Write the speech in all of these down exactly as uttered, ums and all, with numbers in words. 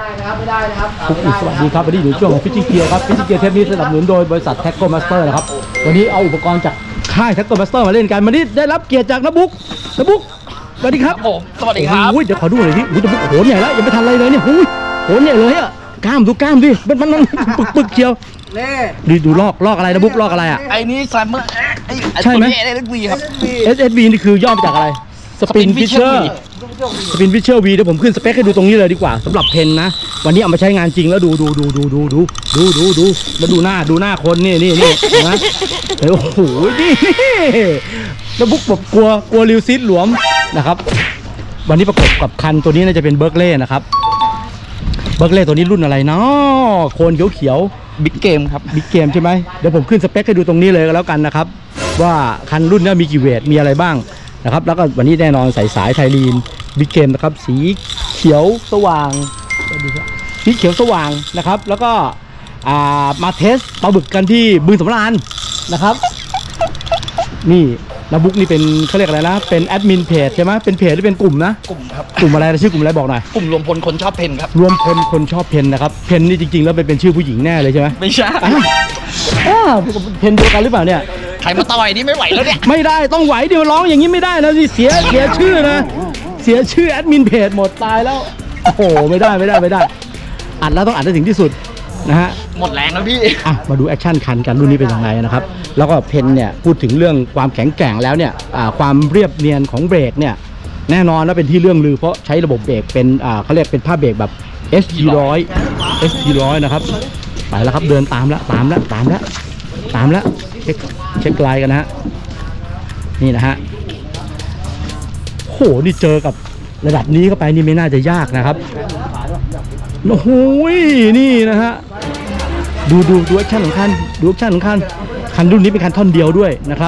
ได้นะครับไม่ได้นะครับสวัสดีครับวันนี้อยู่ช่วงของฟิชชิ่งเกียร์ครับฟิชชิ่งเกียร์เทปนี้สนับสนุนโดยบริษัทแท็กโกมาสเตอร์นะครับวันนี้เอาอุปกรณ์จากค่ายแท็กโกมาสเตอร์มาเล่นกันวันนี้ได้รับเกียรติจากนบุ๊กนบุ๊กสวัสดีครับผมสวัสดีครับโอ้ยเดี๋ยวขอดูหน่อยดิโอ้ยนบุ๊กโหนใหญ่แล้วยังไม่ทันอะไรเลยเนี่ยโอ้ยโหนใหญ่เลยอ่ะกล้ามดูกล้ามดิมันมันปึกปึกเชียวดูดูลอกลอกอะไรนบุ๊กลอกอะไรอ่ะไอ้นี่ซัมเมอร์ใช่ไหมเอสวีครับเอส เอส วี นี่คือย่อมาจากอะไรสปินฟิชเชอร์สปินฟิชเชอร์วีเดี๋ยวผมขึ้นสเปคให้ดูตรงนี้เลยดีกว่าสำหรับเพนนะวันนี้เอามาใช้งานจริงแล้วดูดูดูดูดูดูดูดูดูแล้วดูหน้าดูหน้าคนนี่นี่นี่นะโอ้โหนี่แล้วบุ๊กแบบกลัวกลัวริวซิสหลวมนะครับวันนี้ประกบกับคันตัวนี้น่าจะเป็นเบิร์กเล่นะครับเบิร์กเล่ตัวนี้รุ่นอะไรเนาะโคนเขียวเขียวบิ๊กเกมครับบิ๊กเกมใช่ไหมเดี๋ยวผมขึ้นสเปคให้ดูตรงนี้เลยก็แล้วกันนะครับว่าคันรุ่นนี้มีกี่เวทมีอะไรบ้างนะครับแล้วก็วันนี้แน่นอนใส่สายไทลีนบิ๊กเกมนะครับสีเขียวสว่างสีเขียวสว่างนะครับแล้วก็มาเทสปลาบึกกันที่บึงสำราญนะครับนี่นาบุ๊กนี่เป็นเขาเรียกอะไรนะเป็นแอดมินเพจใช่ไหมเป็นเพจหรือเป็นกลุ่มนะกลุ่มครับกลุ่มอะไรชื่อกลุ่มอะไรบอกหน่อยกลุ่มรวมพลคนชอบเพนครับรวมพลคนชอบเพนนะครับเพนนี่จริงๆแล้วเป็นชื่อผู้หญิงแน่เลยใช่ไหมไม่ใช่เพนเดียวกันหรือเปล่าเนี่ยใครมาต่อยนี่ไม่ไหวแล้วเนี่ยไม่ได้ต้องไหวเดี๋ยวร้องอย่างนี้ไม่ได้นะสิเสียเสียชื่อนะเสียชื่อแอดมินเพจหมดตายแล้วโอ้โหไม่ได้ไม่ได้ไม่ได้อัดแล้วต้องอัดให้ถึงที่สุดนะฮะหมดแรงแล้วพี่อ่ะมาดูแอคชั่นคันกันรุ่นนี้เป็นยังไงนะครับแล้วก็เพนเนี่ยพูดถึงเรื่องความแข็งแกร่งแล้วเนี่ยความเรียบเนียนของเบรกเนี่ยแน่นอนแล้วเป็นที่เรื่องลือเพราะใช้ระบบเบรกเป็นอ่าเขาเรียกเป็นผ้าเบรกแบบ เอส จี หนึ่งร้อย เอส จี หนึ่งร้อยนะครับไปแล้วครับเดินตามแล้วตามแล้วตามแล้วตามแล้วเช็คเช็คไลน์กันนะฮะนี่นะฮะโหนี่เจอกับระดับนี้เข้าไปนี่ไม่น่าจะยากนะครับโอ้โหนี่นะฮะดูดูดูแอคชั่นของคันดูแอคชั่นของคันคันรุ่นนี้เป็นคันท่อนเดียวด้วยนะครับ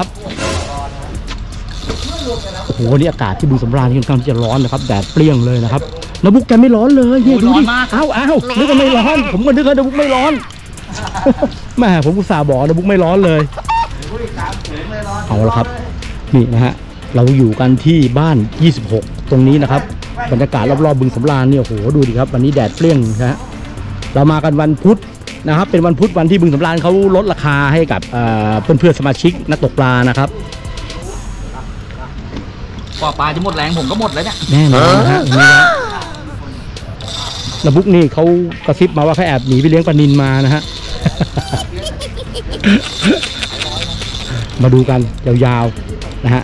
โอ้โหนี่อากาศที่บึงสำราญค่อนข้างจะร้อนนะครับแดดเปรี้ยงเลยนะครับนบุ๊กแกไม่ร้อนเลยเนี่ยดูดิอ้าวอ้าวนึกว่าไม่ร้อนผมก็นึกว่านบุ๊กไม่ร้อนแม่ผมอุตส่าห์บอกนบุ๊กไม่ร้อนเลยเอาละครับนี่นะฮะเราอยู่กันที่บ้านยี่สิบหกตรงนี้นะครับบรรยากาศรอบๆบึงสำราญเนี่ยโอ้โหดูดิครับวันนี้แดดเปรี้ยงนะฮะเรามากันวันพุธนะครับเป็นวันพุธวันที่บึงสำราญเขาลดราคาให้กับเพื่อนเพื่อนสมาชิกนักตกปลานะครับกว่าปลาจะหมดแรงผมก็หมดแล้วเนี่ยแน่นอนนะฮะระบุกนี่เขากระซิบมาว่าเขาแอบหนีไปเลี้ยงปลานิลมานะฮะ มาดูกันยาวๆนะฮะ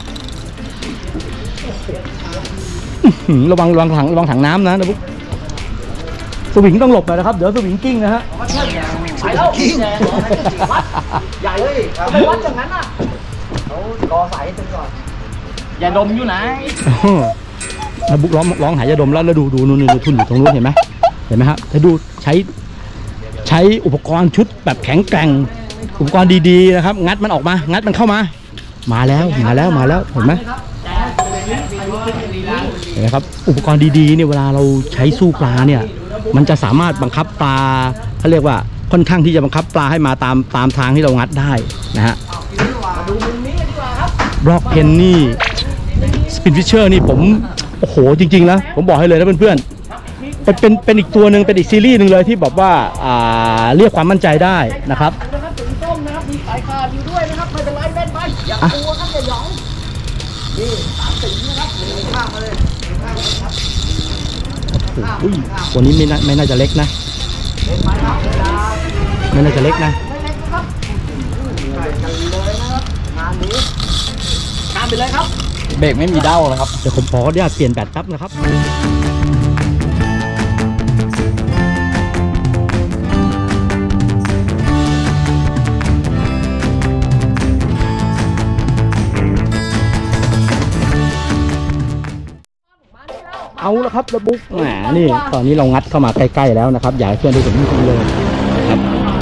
ระวังระวังถังระวังถังน้ำนะระบุกสวิงต้องหลบหน่อยนะครับเดี๋ยวสวิงกิ้งนะฮะไปแล้วกิ้งวัดใหญ่เลยไปวัดอย่างนั้นอ่ะเขารอสายจนก่อนอย่าดมอยู่ไหนระบุกร้องร้องหายาดมแล้วแล้วดูดูนู่นนู่นทุ่นอยู่ตรงนู้นเห็นไหมเห็นไหมครับถ้าดูใช้ใช้อุปกรณ์ชุดแบบแข็งแกร่งอุปกรณ์ดีๆนะครับงัดมันออกมางัดมันเข้ามามาแล้วมาแล้วมาแล้วเห็นไหมเห็นไหมครับอุปกรณ์ดีๆเนี่ยเวลาเราใช้สู้ปลาเนี่ยมันจะสามารถบังคับปลาเขาเรียกว่าค่อนข้างที่จะบังคับปลาให้มาตามตามทางที่เรางัดได้นะฮะบล็อกเพนนี่สปินฟิชเชอร์นี่ผมโอ้โหจริงๆนะผมบอกให้เลยนะเพื่อนๆเป็นเป็นเป็นอีกตัวหนึ่งเป็นอีกซีรีส์หนึ่งเลยที่แบบว่าอ่าเรียกความมั่นใจได้นะครับสีส้มนะครับมีสายขาดอยู่ด้วยนะครับไม่เป็นไรเล่นไปอย่าตัวครับอย่าหยองนี่สามสีนะครับข้างมาเลยข้างเลยครับโอ้โหตัวนี้ไม่น่าไม่น่าจะเล็กนะไม่น่าจะเล็กนะไม่เล็กนะครับใส่กันเลยนะครับงานนี้งานไปเลยครับเบรกไม่มีเด้าเลยครับเดี๋ยวผมขออนุญาตเปลี่ยนแบตแป๊บนะครับเอาละครับระบุกแหมนี่ตอนนี้เรางัดเข้ามาใกล้ๆแล้วนะครับอยากให้เพื่อนได้เห็นจริงๆเลยครับ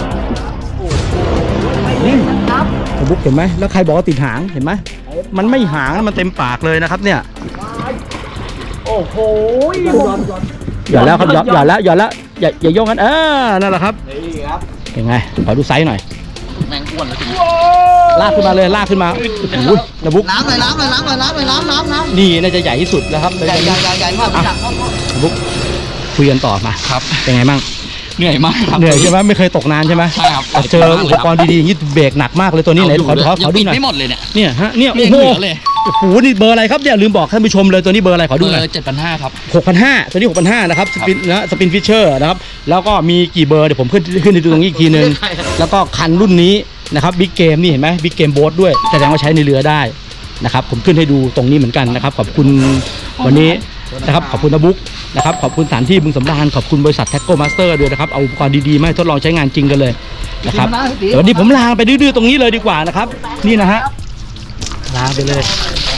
นี่ระบุกเห็นไหมแล้วใครบอกว่าติดหางเห็นไหมมันไม่หางมันเต็มปากเลยนะครับเนี่ยโอ้โหหย่อนแล้วครับหย่อนหย่อนแล้วหย่อนแล้วอย่าอย่าโยกกันเออนั่นแหละครับยังไงขอดูไซส์หน่อยแมงอ้วนเลยลากขึ้นมาเลยลากขึ้นมาโอ้ยระบุกล้างเลยล้างเลยล้างเลยล้างเลยล้างน้ำน้ำนี่น่าจะใหญ่ที่สุดแล้วครับใหญ่ใหญ่ใหญ่มากระบุกคุยกันต่อมาครับเป็นไงบ้างเหนื่อยมากครับเหนื่อยใช่ไหมไม่เคยตกนานใช่ไหมใช่ครับแต่เจออุปกรณ์ดีๆอย่างนี้เบรกหนักมากเลยตัวนี้ไหนขอขอขยัอง ดูปิดหน่อยไม่หมดเลยเนี่ยเนี่ยฮะเนี่ยยัโอ้งโหเหลือเลยโอ้โหนี่เบอร์อะไรครับเนี่ยลืมบอกท่านผู้ชมเลยตัวนี้เบอร์อะไรขอดูหน่อยเจ็ดพันห้าครับหกพันห้าตัวนี้หกพันห้านะครับสปินนะสปินฟิชเชอร์นะครับแล้วก็มีกี่เบอร์เดี๋ยวผมขึ้นขึ้นให้ดูตรงนี้อีกทีนึงแล้วก็คันรุ่นนี้นะครับบิ๊กเกมนี่เห็นไหมบิ๊กเกมโบ๊ทด้วยแสดงว่าใช้ในเรือได้นะครับผมขึ้นให้ดูตรงนี้เหมือนกันนะครับขอบคุณวันนี้นะครับขอบคุณนะบุ๊กนะครับขอบคุณสถานที่บึงสำราญขอบคุณบริษัทแท็กโกมาสเตอร์ด้วยนะครับเอาอุปกรณ์ดีๆมาให้ทดลองใช้งานจริงกันเลยนะครับเดี๋ยววันนี้ผมลาไปดื้อๆตรงนี้เลยดีกว่านะครับนี่นะฮะลาไปเลย